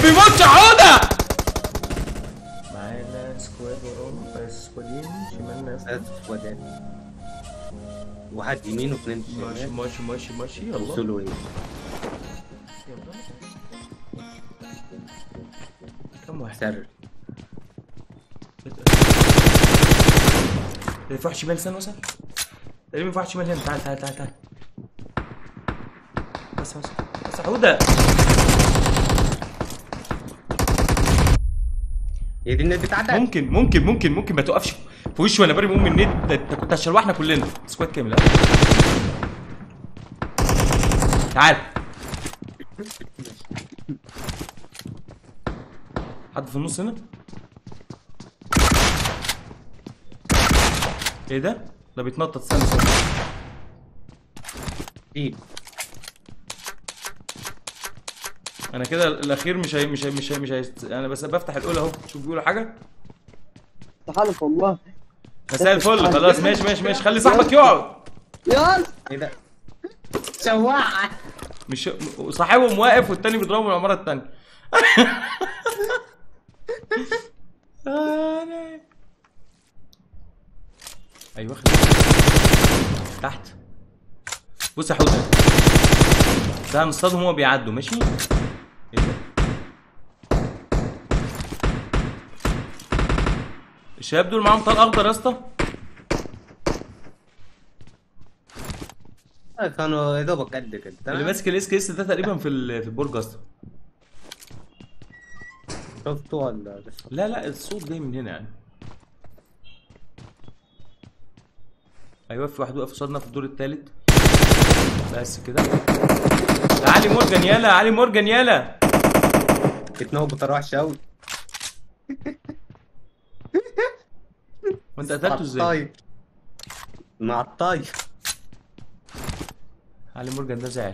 بيموتش حوده. معانا سكواد وراهم، سكوادين شمالنا. سكوادات، واحد يمين واثنين ماشي شمال. ماشي ماشي ماشي. يلا وصلوا ايه؟ يلا. كم واحد؟ سر. في واحد شمال. استنى وصل تقريبا. في واحد شمال هنا. تعال تعال تعال تعال. بس حوده. هي دي النت بتاعتك؟ ممكن ما توقفش في وشي وانا برمي من النت. انت كنت هتشلوحنا كلنا. سكواد كامل. تعال. حد في النص هنا. ايه ده؟ ده بيتنطط. استنى ايه؟ انا كده الاخير مش هي انا بس بفتح الاولى اهو. شوف بيقولوا حاجه. تحالف والله. مساء الفل. خلاص ماشي. خلي صاحبك يقعد. يلا. ايه ده؟ شواعة. مش صاحبهم واقف والتاني بيضربه من العماره التانيه. ايوه تحت. بص يا حوده، ده هنصطادهم هما بيعدوا. ماشي. ايه ده؟ الشباب دول معاهم طلق اخضر يا اسطى. كانوا يا دوبك قد كده. اللي ماسك الاس كي اس ده تقريبا في البرج اصلا. شفته ولا لسه؟ لا الصوت جاي من هنا يعني. ايوه في واحد واقف قصادنا في الدور الثالث. بس كده. علي مورجان يالا. علي مورجان يالا. اتنهوا بطريقه وحشه قوي. وانت قتلته ازاي؟ مع الطاير. علي مورجان ده زعل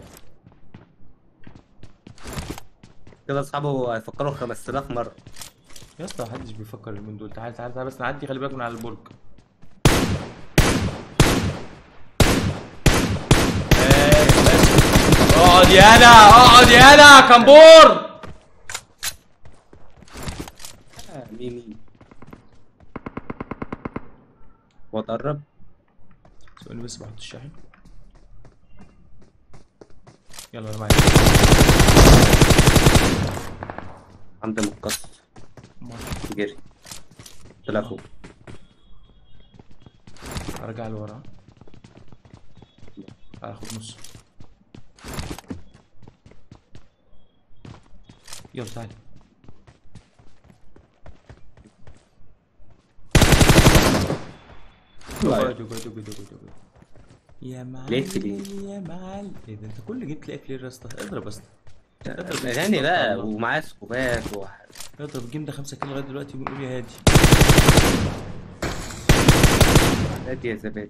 كده اصحابه هيفكروا 5000 مره. يا اسطى. محدش بيفكر من دول. تعال تعال تعال بس نعدي. خلي بالك من على البرج. بس اقعد يالا. اقعد يالا كمبور. مين واتقرب. ثواني بس بحط الشاحن. يلا انا معاك. عند متكسر. جري طلع فوق. ارجع لورا. اخد نص. يلا تعالى. يا معلم يا معلم. ايه ده؟ انت كل جيت تلاقي فلير يا اسطى. اضرب يا اسطى. هاني بقى ومعاه سكوبات اضرب. الجيم ده 5 كيلو لغايه دلوقتي بنقول يا هادي. هادي يا زبادي.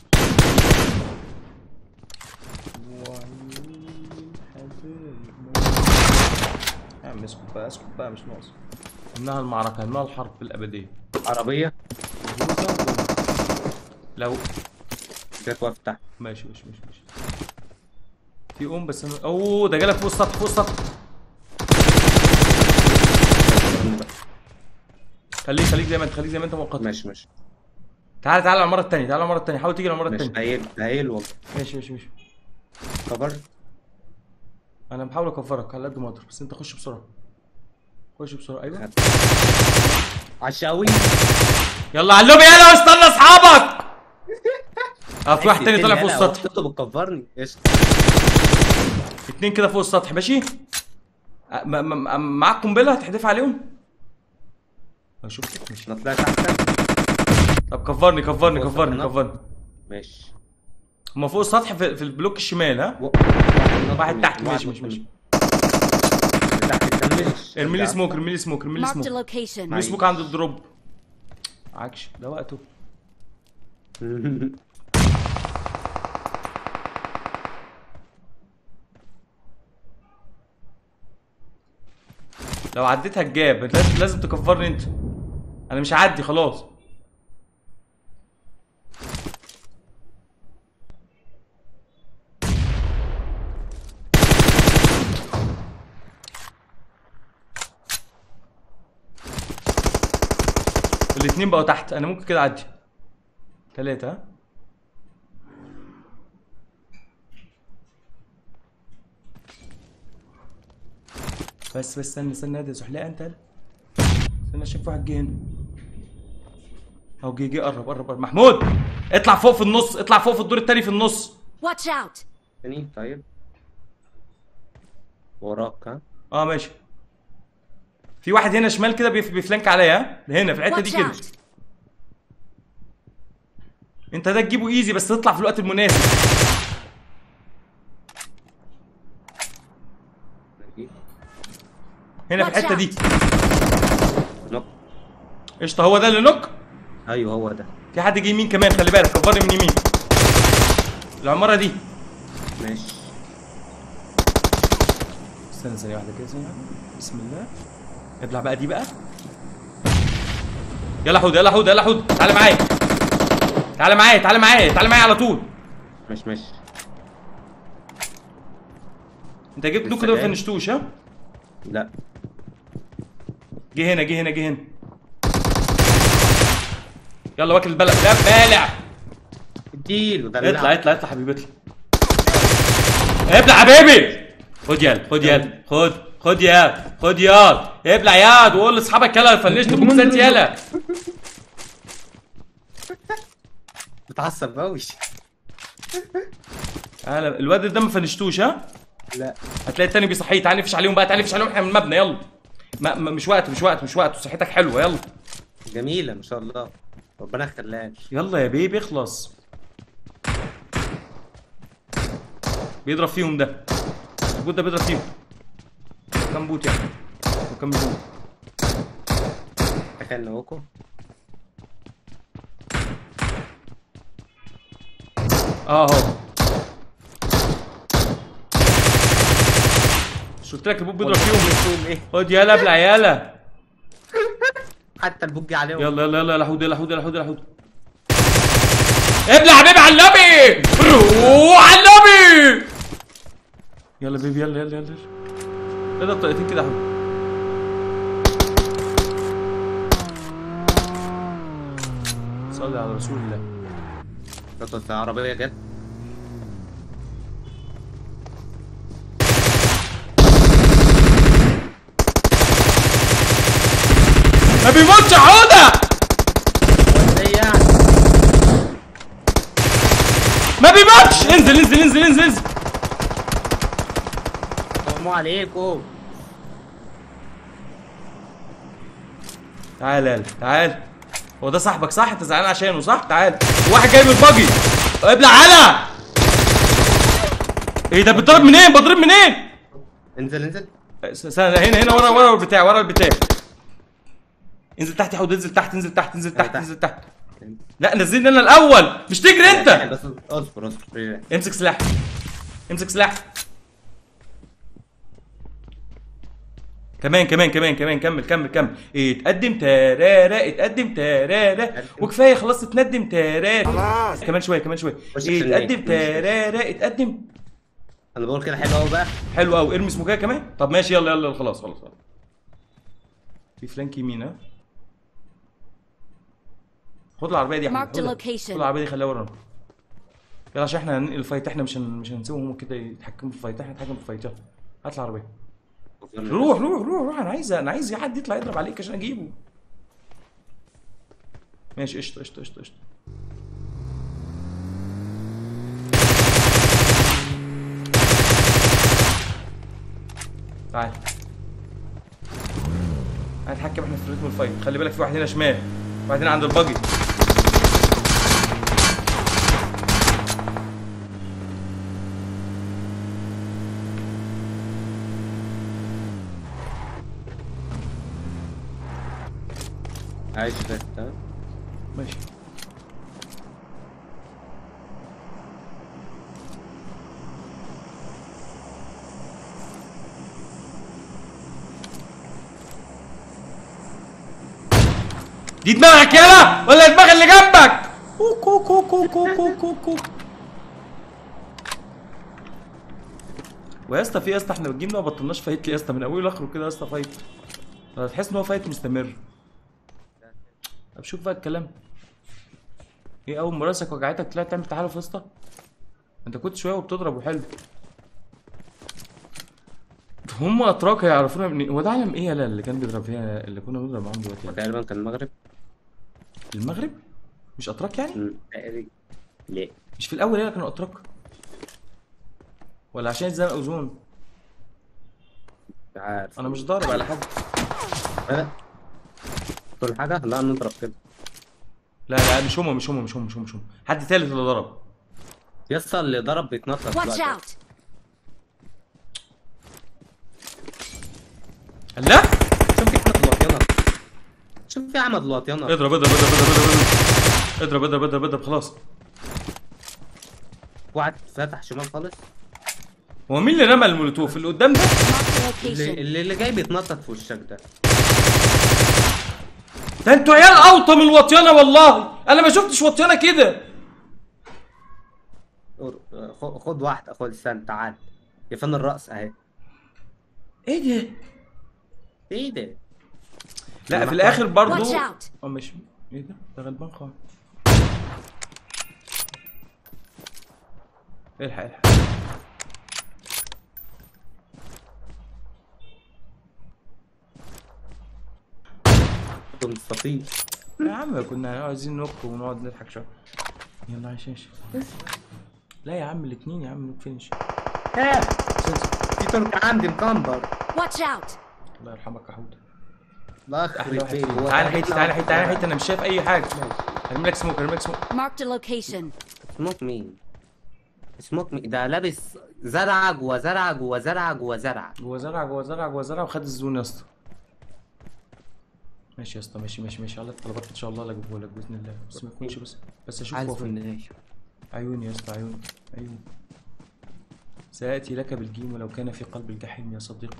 يا عم اسكت بقى مش ناقص. همناها المعركه. همناها الحرب الابديه. عربيه لو جت واقف تحت. ماشي. في بس انا اوه ده جالك فوق السطح. خليك زي ما انت مؤقتا. ماشي. تعال على المره الثانيه. حاول تيجي على المره الثانيه. مش هايل والله. ماشي. كفر. انا بحاول اكفرك على قد ما اقدر بس انت خش بسرعه. ايوه. عشاوي. يلا علوم يلا واستنى اصحابك. في واحد تاني طالع فوق السطح. انت بتكفرني ايش؟ 2 كده فوق السطح. ماشي. معاك قنبله هتحدف عليهم. اشوف. ماشي. انا طلعت تحت. طب كفرني. ماشي. هما فوق السطح في البلوك الشمال. ها واحد تحت. ماشي. ارمي لي سموك. ارمي لي سموك عند الدروب. عكش ده وقته. لو عديتها الجاب لازم تكفرني انت. انا مش هعدي خلاص. 2 بقوا تحت، انا ممكن كده اعدي. 3 ها. بس استنى يا زحلقه انت. استنى اشوف واحد جه هنا. اهو جه قرب. محمود اطلع فوق في النص، اطلع فوق في الدور التاني في النص. Watch out! تاني طيب. وراك ها. ماشي. في واحد هنا شمال كده بيفلانك عليا، ها هنا في الحته دي Watch كده. out! انت ده تجيبه ايزي بس تطلع في الوقت المناسب. هنا في الحته دي. نوك. قشطه، هو ده اللي نوك. ايوه هو ده. في حد جه يمين كمان، خلي بالك، كبرني من يمين. العماره دي. ماشي. استنى ثانيه واحده كده، ثانيه واحده. بسم الله. ابلع بقى دي بقى. يلا حود تعالى معايا. تعالى معايا على طول. ماشي. انت جبت نوك كده ما فنشتوش ها؟ لا. جه هنا. يلا واكل البلد ده بالع. اديله ده. اطلع حبيبي اطلع. ابلع حبيبي. خد يا ابلع يا وقول لاصحابك يلا فنشت بوكسات يلا. بتعصب قوي. الواد ده ما فنشتوش ها؟ لا. هتلاقي التاني بيصحيه. تعالى نفش عليهم بقى، احنا من المبنى يلا. مش وقت صحتك حلوه يلا. جميله ما شاء الله، ربنا يخليك. يلا يا بيبي اخلص. بيضرب فيهم ده. البوت ده بيضرب فيهم. كم بوت يعني؟ وكم بوت؟ تخيل نوكو. اهو. مش قلت لك البوت بيضرب فيهم؟ ايه؟ خد يلا ابلع يلا. حتى البوت جه عليهم. يلا حود. ابلع حبيبي على النبي. روح على النبي. يلا بيبي يلا. اضرب طلقتين كده يا حود. صلي على رسول الله. كانت العربيه جت. ما بيموتش حوده. ما بيموتش. انزل. السلام عليكم. تعال. هو ده صاحبك صح؟ انت زعلان عشانه صح؟ تعال. واحد جاي من الباجي. ابلع على. ايه ده بتضرب منين؟ بضرب منين؟ انزل. هنا ورا البتاع. انزل تحت يا حود. انزل تحت. لا نزلني انا الاول، مش تجري انت. بس اصبر. امسك سلاح. كمان كمل. اتقدم ترارا. وكفايه خلاص تتندم ترارا. كمان شويه. اتقدم ترارا. اتقدم. انا بقول كده حلو قوي بقى. حلو قوي. ارمي سموكيه كمان. طب ماشي يلا خلاص. في فلانك يمين ها. خد العربيه دي يا حبيبي. خد العربيه دي خليها ورانا. يلا عشان احنا هننقل الفايت. احنا مش هنسيبهم هم كده يتحكموا في الفايت. احنا نتحكم في الفايت. يلا هات العربيه. روح. انا عايز حد يطلع يضرب عليك عشان اجيبه. ماشي قشطه. تعال هنتحكم احنا في رتم الفايت. خلي بالك في واحد هنا شمال، واحد هنا عند الباجي. عايش بس تمام. ماشي. دي دماغك يلا ولا دماغ اللي جنبك؟ كو. ويا اسطى في يا اسطى احنا بنجيب ما بطلناش فايت ليه يا اسطى من اوله لاخره كده يا اسطى فايت. تحس ان هو فايت مستمر. طب شوف بقى الكلام. ايه اول ما راسك وجعتك طلعت تعمل تحالف يا اسطى؟ انت كنت شويه وبتضرب وحلو. هم اتراك هيعرفونا من هو ده علم ايه يالا اللي كان بيضرب فيها اللي كنا بنضرب معاهم دلوقتي؟ تقريبا كان المغرب. المغرب؟ مش اتراك يعني؟ تقريبا. ليه؟ مش في الاول يالا كانوا اتراك؟ ولا عشان زنق اوزون؟ مش عارف. انا مش ضارب على حد. لا كل حاجه لا نضرب كده. لا لا مش هم. حد تالت اللي ضرب. يسطا اللي ضرب بيتنطط Watch out! لا شوف في احمد الوطيانه. شوف في احمد الوطيانه. اضرب خلاص. واحد فتح شمال خالص. هو مين اللي رمى المولوتوف اللي قدام ده؟ اللي جاي بيتنطط في وشك ده. ده انتوا عيال اوطى من الوطيانه والله. انا ما شفتش وطيانه كده. خد واحده خد استنى تعال. يا فن الرأس اهي. ايه ده؟ ايه ده؟ لا في الاخر برضه Watch out! مش ايه ده؟ ده غلبان خالص. الحق مستطيل. يا عم كنا عايزين نوك ونقعد نضحك شويه. يلا يا شاشه. لا يا عم الاثنين يا عم نوك فينش. في ترك عندي مكمبر. Watch out! الله يرحمك يا حوده. لا اخي تعالى حته انا مش شايف اي حاجه. ارمي لك سموك. Marked a location. سموك مين؟ سموك مين؟ ده لابس زرعه جوا زرعه جوا زرعه جوا زرعه. جوه زرع وخد الزون يا اسطى. ماشي يا اسطى ماشي على الطلبات ان شاء الله اجيبه لك باذن الله بس ما يكونش بس اشوف هو فين. عيوني يا اسطى عيوني. سآتي لك بالجيم ولو كان في قلب الجحيم يا صديقي.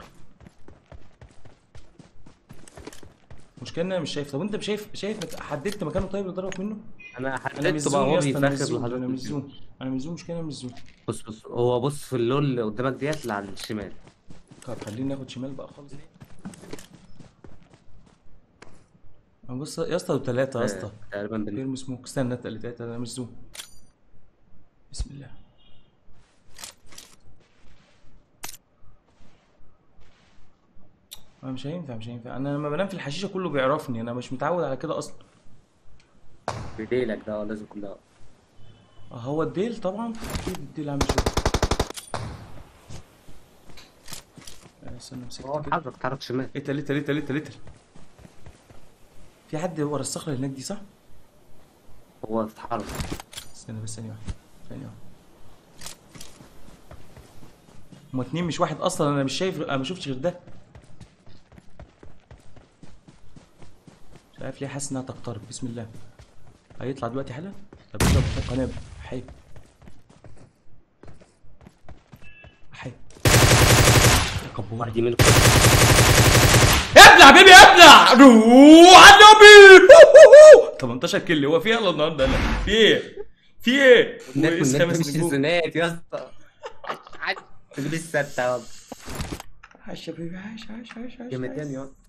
مشكلة انا مش شايف. طب انت مش شايف حددت مكانه طيب اللي ضربك منه؟ انا حددت بقى هو بيفخر لحضرتك. انا مش زوم مشكلة مش زوم. بص هو بص في اللون اللي قدامك ديت اللي على الشمال. طب خليني ناخد شمال بقى خالص. بص يا اسطى 3 يا اسطى تقريبا بيرمي سموك. استنى 3 انا مش زوم. بسم الله. انا مش هينفع انا لما بنام في الحشيشه كله بيعرفني. انا مش متعود على كده اصلا. بديلك ده لازم كلها. هو الديل طبعا اكيد الديل عامل شغل. استنى مسكت كده. اتحرك شمال. ليتل في حد ورا الصخره اللي هناك دي صح؟ هو اتحرك. استنى بس ثانيه واحده. هما 2 مش 1 اصلا. انا مش شايف. انا ما شفتش غير ده. مش عارف ليه حاسس انها تقترب. بسم الله. هيطلع دلوقتي حالا. طب اضرب في القنابل. حي يا كبور. دي منكم. ابلع بيبي ابلع. روح على النبي. 18 كيل. هو في يلا النهارده انا في ايه؟ مش الزنات يا اسطى. تجيب الستة. عاش يا بيبي عاش. جامدين يا اسطى.